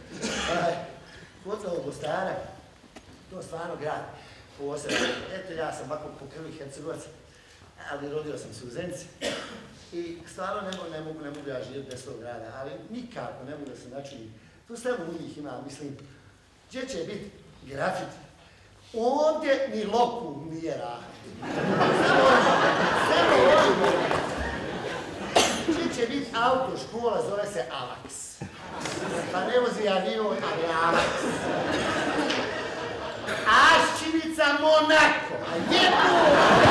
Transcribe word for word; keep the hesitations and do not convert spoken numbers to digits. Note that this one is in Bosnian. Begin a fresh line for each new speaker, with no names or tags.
Kod ovog Mostara, to stvarno grad posebno. Eto, ja sam ovako po krvi Hercegovac, ali rodio sam se u Zenici. I stvarno ne mogu, ne mogu, ne mogu ja živjeti bez tog grada, ali nikako ne mogu da se načunim. Tu sve u njih ima, mislim, gdje će biti grafit? Ovdje ni loku nije rahat. Samo ovdje. Gdje će biti auto, škola, zove se Avax. Pa ne vozi avion, ali Avax. Aščinica Monako. A lijepo!